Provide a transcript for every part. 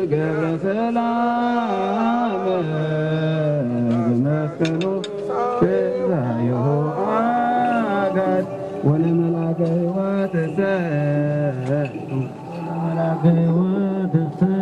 ገብረ ሰላም መስቀሉ ትዛዮ አጋድ ወለመላከ ሕይወት ሰጡ ወለመላከ ሕይወት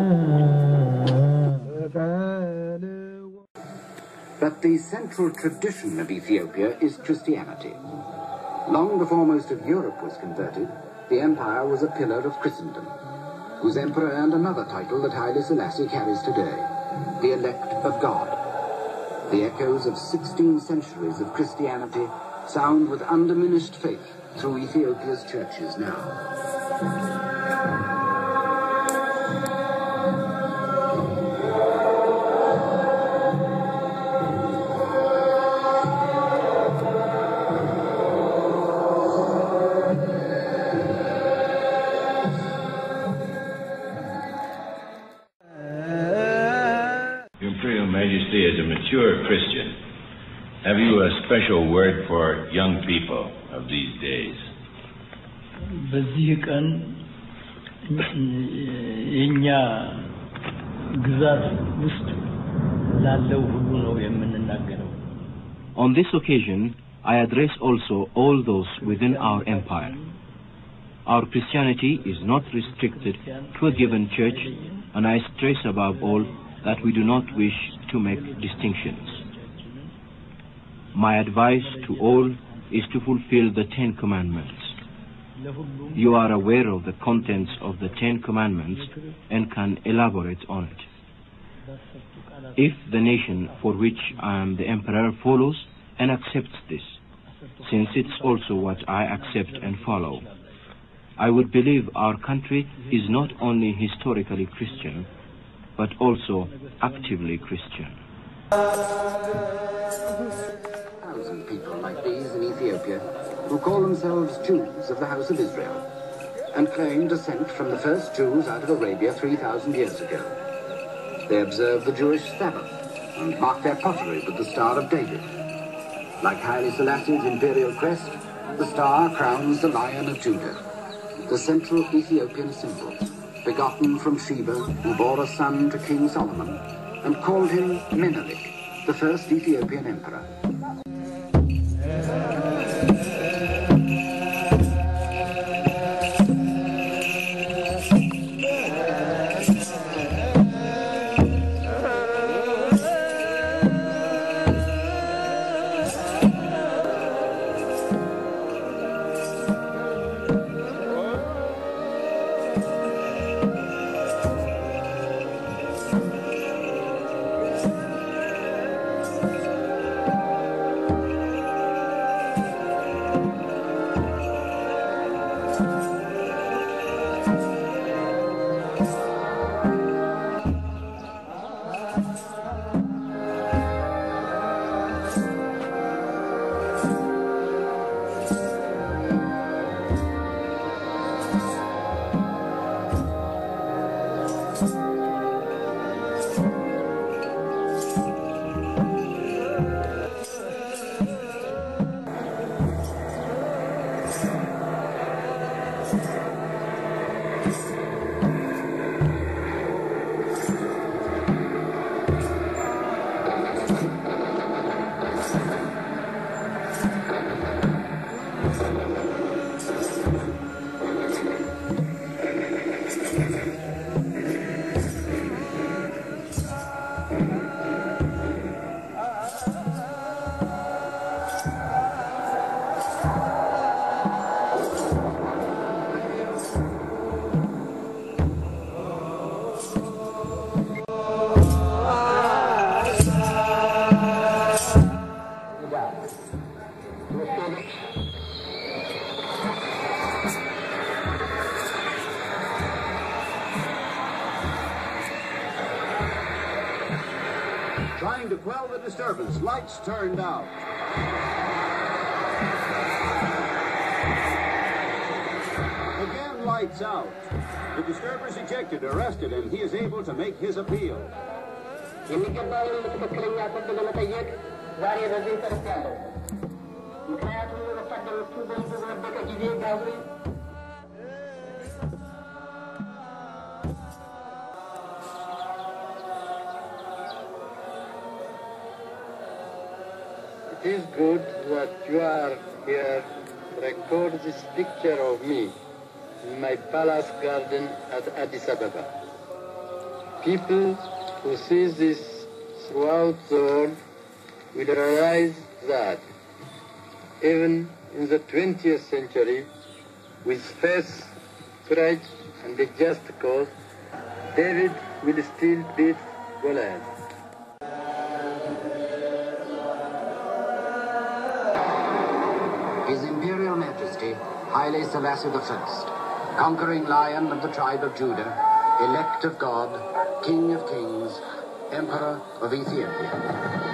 But the central tradition of Ethiopia is Christianity. Long before most of Europe was converted, the empire was a pillar of Christendom, whose emperor earned another title that Haile Selassie carries today, the elect of God. The echoes of 16 centuries of Christianity sound with undiminished faith through Ethiopia's churches now. As a mature Christian, have you a special word for young people of these days? በዚህ ቀን የኛ ግዛት ውስጥ ላለው ሁሉ ነው የምንናገረው። On this occasion, I address also all those within our empire. Our Christianity is not restricted to a given church, and I stress above all that we do not wish to make distinctions. My advice to all is to fulfill the 10 Commandments. You are aware of the contents of the 10 Commandments and can elaborate on it. If the nation for which I am the emperor follows and accepts this, since it's also what I accept and follow, I would believe our country is not only historically Christian, but also actively Christian. 1,000 people like these in Ethiopia who call themselves Jews of the House of Israel and claim descent from the first Jews out of Arabia 3,000 years ago. They observe the Jewish Sabbath and mark their pottery with the Star of David. Like Haile Selassie's imperial crest, the star crowns the Lion of Judah, the central Ethiopian symbol, begotten from Sheba, who bore a son to King Solomon, and called him Menelik, the first Ethiopian emperor. Trying to quell the disturbance, lights turned out. Again, lights out. The disturbers ejected, arrested, and he is able to make his appeal. It is good that you are here to record this picture of me in my palace garden at Addis Ababa. People who see this throughout the world will realize that even in the 20th century, with faith, courage, and a just cause, David will still beat Goliath. His Imperial Majesty, Haile Selassie I, conquering lion of the tribe of Judah, elect of God, King of kings, Emperor of Ethiopia.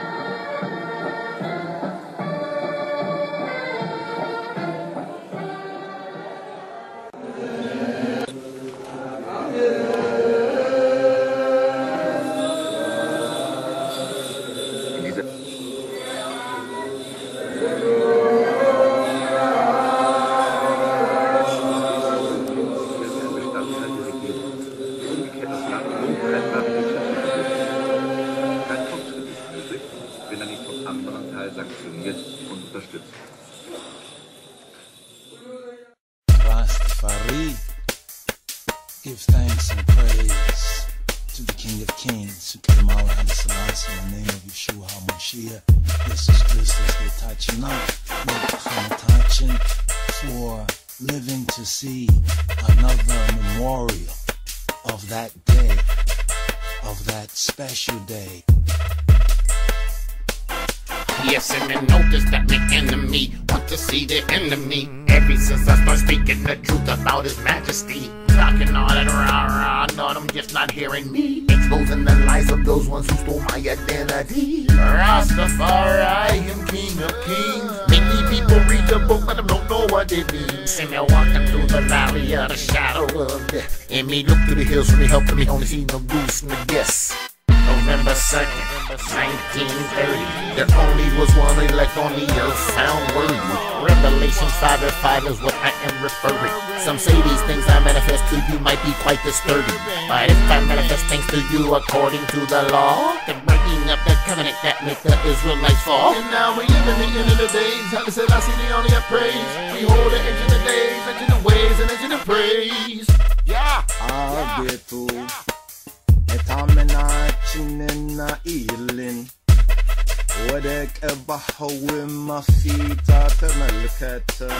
Rastafari, give thanks and praise to the King of Kings, Sukatamala Haile Selassie, in the name of Yeshua HaMashiach. This is Christus Gitachinat, Hamotachin, for living to see another memorial of that day, of that special day. Yes, and then notice that my enemy want to see the enemy. Ever since I start speaking the truth about His Majesty, talking all that rah-rah, no, I'm just not hearing me. Exposing the lies of those ones who stole my identity. Rastafari, I am King of Kings. Many people read the book, but I don't know what it means. See me walking through the valley of the shadow of death, and me look to the hills for me help, me only see no goose and a guess. November 2nd, 1930, there only was one elect on the earth found worthy. Revelation 5:5 is what I am referring. Some say these things I manifest to you might be quite disturbing, but if I manifest things to you according to the law, the breaking of the covenant that made the Israelites fall. And now we live in the end of the days, Haile Selassie the only have praise. We hold the ancient of days, ancient of ways, and ancient of praise. Yeah! Etaminachininna ilin Wadek ebahawim mafita temelketa.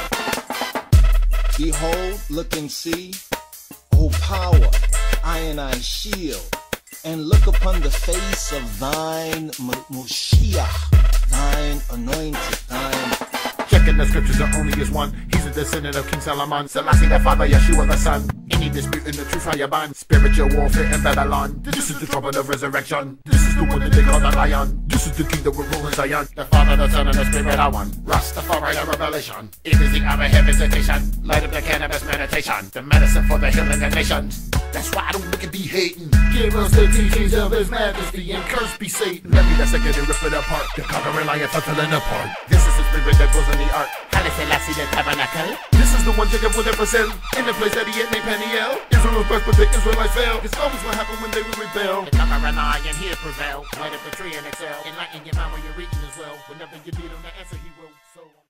Behold, look and see, O power, iron shield, and look upon the face of thine Moshiach, thine anointed, thine. Checking the scriptures, there only is one. He's a descendant of King Solomon, Selassie the Father, Yeshua the Son. Any dispute in the truth fire bond, spiritual warfare in Babylon. This is the trumpet of resurrection. This is the one that they call the lion. This is the king that will rule in Zion. The Father, the Son, and the Spirit are one. Rastafari, the revelation. It is the hour of visitation. Light of the cannabis meditation. The medicine for the healing of nations. That's why I don't look and be hating. Give us the teachings of His Majesty and curse be Satan. Let me dissect and rip it apart. The conquering lion falling apart. This is the spirit that goes in the ark. Haile Selassie the tabernacle. This is the one Jacob will never sell. In the place that he had named Peniel. Israel's birth, but the Israelites fell. It's always what happened when they will rebel. The conquering lion here prevail. Light up the tree and excel. Enlighten your mind when you're reading as well. Whenever you need him to answer, he will. So